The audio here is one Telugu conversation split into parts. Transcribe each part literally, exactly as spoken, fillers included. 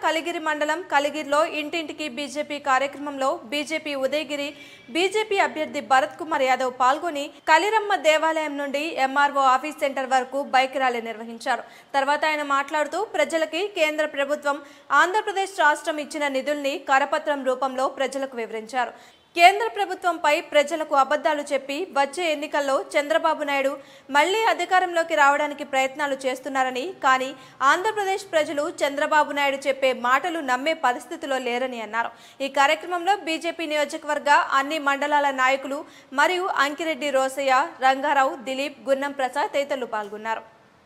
కలిగిరి మండలం కలిగిరిలో ఇంటింటికి బీజేపీ కార్యక్రమంలో బీజేపీ ఉదయగిరి బీజేపీ అభ్యర్థి భరత్ కుమార్ యాదవ్ పాల్గొని కలిరమ్మ దేవాలయం నుండి ఎంఆర్ఓ ఆఫీస్ సెంటర్ వరకు బైక్ ర్యాలీ నిర్వహించారు. తర్వాత ఆయన మాట్లాడుతూ ప్రజలకి కేంద్ర ప్రభుత్వం ఆంధ్రప్రదేశ్ రాష్ట్రం ఇచ్చిన నిధుల్ని కరపత్రం రూపంలో ప్రజలకు వివరించారు. కేంద్ర ప్రభుత్వంపై ప్రజలకు అబద్ధాలు చెప్పి వచ్చే ఎన్నికల్లో చంద్రబాబు నాయుడు మళ్లీ అధికారంలోకి రావడానికి ప్రయత్నాలు చేస్తున్నారని, కానీ ఆంధ్రప్రదేశ్ ప్రజలు చంద్రబాబు నాయుడు చెప్పే మాటలు నమ్మే పరిస్థితిలో లేరని అన్నారు. ఈ కార్యక్రమంలో బీజేపీ నియోజకవర్గ అన్ని మండలాల నాయకులు మరియు అంకిరెడ్డి రోసయ్య, రంగారావు, దిలీప్, గున్నం ప్రసాద్ తదితరులు పాల్గొన్నారు.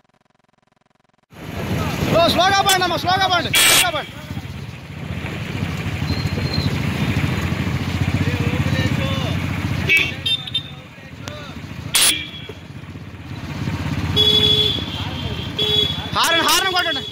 హారన్ హారన్ కొట్టండి.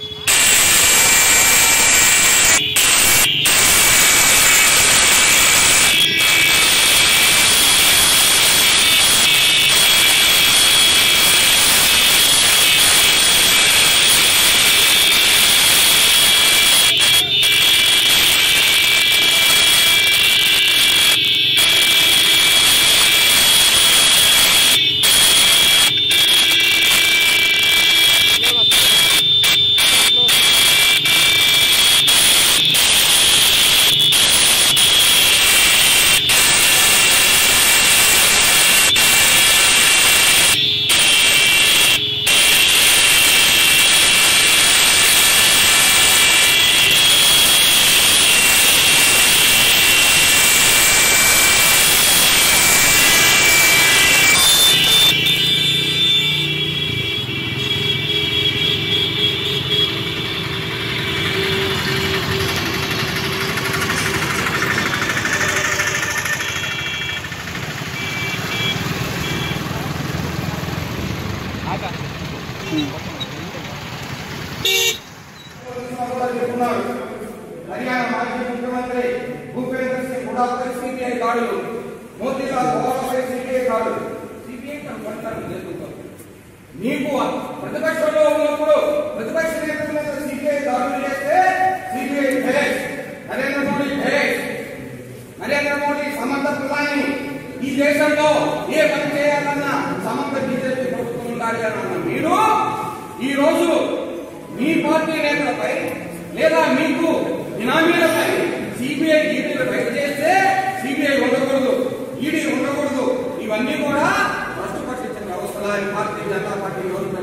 हरियाणा माजी मुख्यमंत्री भूपेंद्र सिंह हुड्डा पर सीबीआई दाడులు, మోతీలాల్ ఓవైసీ सीबीआई దాడులు. सीबीआई కంపల్సరీ జరుగుతుంది. నీకు ప్రతిపక్షంలో ఉన్నప్పుడు ప్రతిపక్ష నేతల మీద सीबीआई దాడులు చేస్తే सीबीआई భేష్, నరేంద్ర మోడీ భేష్. నరేంద్ర మోడీ సమర్థ ప్రధాని. ఈ దేశంలో ఏ పని చేయాలన్నా సమర్థ బీజేపీ ప్రభుత్వం ఉండాలి అన్న మీరు ఈ రోజు మీ పార్టీ నేతలపై లేదా మీకు బినామీలపై सीबीआई ఈడీలు రైడ్ చేస్తే सीबीआई ఉండకూడదు, ఈడీ ఉండకూడదు. ఇవన్నీ కూడా రాష్ట్ర పట్టించిన వ్యవస్థల భారతీయ జనతా పార్టీ